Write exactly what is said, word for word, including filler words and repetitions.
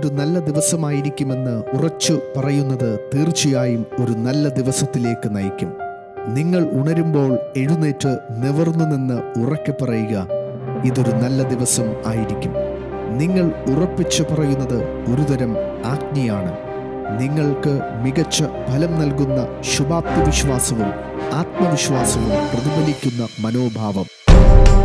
ഇതൊരു നല്ല ദിവസമായിരിക്കുമെന്ന് ഉറച്ചു പറയുന്നത് തീർച്ചയായും ഒരു നല്ല ദിവസത്തിലേക്ക് നയിക്കും. നിങ്ങൾ ഉണരുമ്പോൾ എഴുന്നേറ്റ് നിവർന്നു നിന്ന് ഉറക്കെ പറയുക, ഇതൊരു നല്ല ദിവസം ആയിരിക്കും. നിങ്ങൾ ഉറപ്പിച്ചു പറയുന്നത് ഒരുതരം ആജ്ഞയാണ്. നിങ്ങൾക്ക് മികച്ച ഫലം നൽകുന്ന ശുഭാപ്തി വിശ്വാസവും ആത്മവിശ്വാസവും പ്രതിഫലിക്കുന്ന മനോഭാവം.